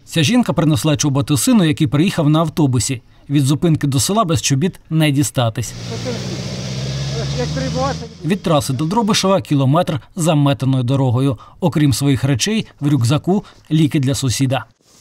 Ця жінка принесла чоботи сину, який приїхав на автобусі. Від зупинки до села без чобіт не дістатись. Від траси до Дробишева кілометр заметеною дорогою. Окрім своїх речей, в рюкзаку ліки для сусіда.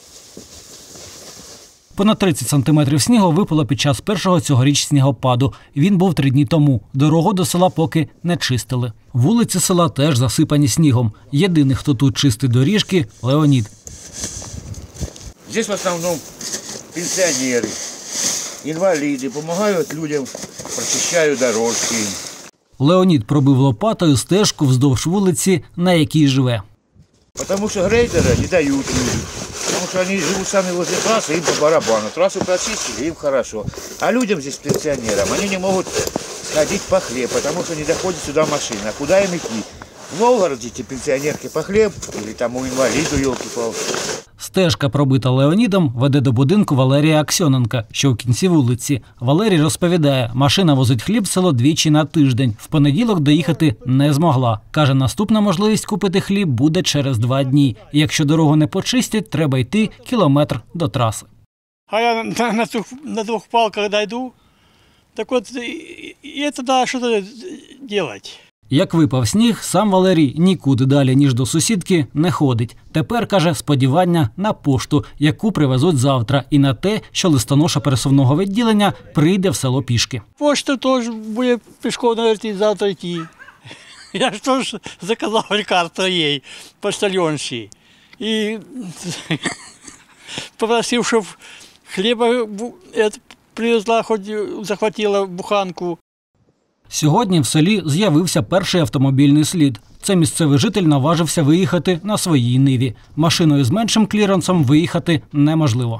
Понад 30 сантиметрів снігу випало під час першого цьогоріч снігопаду. Він був 3 дні тому. Дорогу до села поки не чистили. Вулиці села теж засипані снігом. Єдиний, хто тут чистить доріжки – Леонід. Здесь в основном пенсионеры, инвалиды, помогают людям, прочищают дорожки. Леонід пробив лопатою стежку вздовж вулиці, на якій живе. Потому что грейдеры не дают людям. Потому что они живут сами возле трассы, им по барабану. Трассу прочистили, им хорошо. А людям здесь, пенсионерам, они не могут сходить по хлеб, потому что не доходит сюда машина. Куда им идти? В Новгороде эти пенсионерки по хлеб или там у инвалиду, елки-палки. Стежка, пробита Леонідом, веде до будинку Валерія Аксьоненка, що в кінці вулиці. Валерій розповідає, машина возить хліб в село двічі на тиждень. В понеділок доїхати не змогла. Каже, наступна можливість купити хліб буде через 2 дні. І якщо дорогу не почистять, треба йти кілометр до траси. А я на 2 палках дойду, так от і тоді що робити? Як випав сніг, сам Валерій нікуди далі, ніж до сусідки, не ходить. Тепер, каже, сподівання на пошту, яку привезуть завтра, і на те, що листоноша пересувного відділення прийде в село пішки. Пошта теж буде пішком, мабуть, завтра йти. Я ж теж заказав лекарство їй, поштальонші. І попросив, щоб хліба привезла, хоч захватила буханку. Сьогодні в селі з'явився перший автомобільний слід. Це місцевий житель наважився виїхати на своїй ниві. Машиною з меншим кліренсом виїхати неможливо.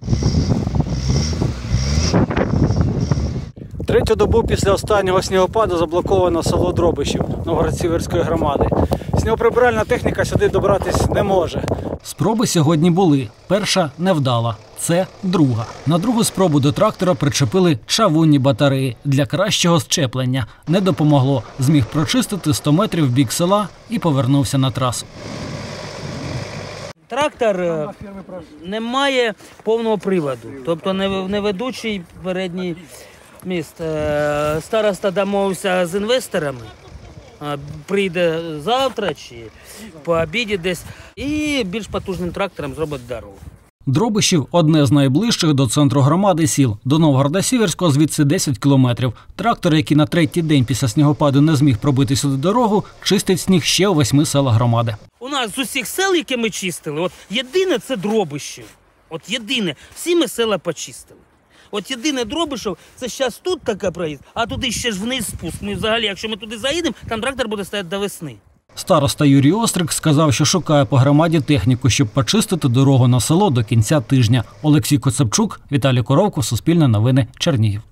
Третю добу після останнього снігопаду заблоковано село Дробишів Новгород-Сіверської громади. Снігоприбиральна техніка сюди добратись не може. Спроби сьогодні були. Перша невдала. Це друга. На другу спробу до трактора причепили чавунні батареї для кращого щеплення. Не допомогло. Зміг прочистити 100 метрів в бік села і повернувся на трасу. Трактор не має повного приводу, тобто не ведучий передній міст. Староста домовився з інвесторами, прийде завтра чи по обіді десь і більш потужним трактором зробить дорогу. Дробишів – одне з найближчих до центру громади сіл. До Новгорода-Сіверського звідси 10 кілометрів. Трактор, який на 3-й день після снігопаду не зміг пробити сюди дорогу, чистить сніг ще у 8 селах громади. У нас з усіх сел, які ми чистили, от єдине – це Дробишів. От єдине. Всі ми села почистили. От єдине Дробишів – це зараз тут така проїзд, а туди ще ж вниз спуск. Ми взагалі, якщо ми туди заїдемо, там трактор буде стояти до весни. Староста Юрій Острик сказав, що шукає по громаді техніку, щоб почистити дорогу на село до кінця тижня. Олексій Коцепчук, Віталій Коровко, Суспільне новини, Чернігів.